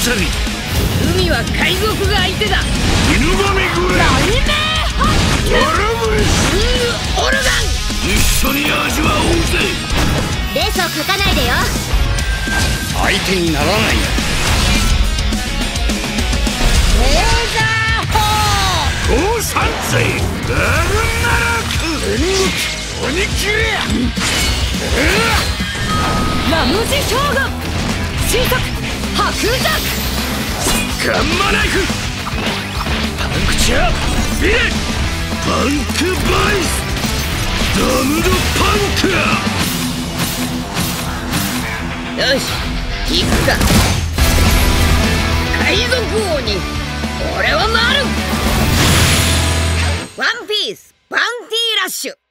さび。 海は海賊が相手だ。 犬神グレ雷鳴発球。オルガン。 一緒に味わおうぜ。 レースを書かないでよ。 相手にならない。 レーザー砲。 降参ぜ。ガルナラク。鬼切れ。 ラムジ将軍。新作白雀。 ガンマナイフ。パンクチャービレ。パンクバイス。ダムドパンク。 よし、行くか。海賊王に俺はなる。ワンピースバウンティーラッシュ。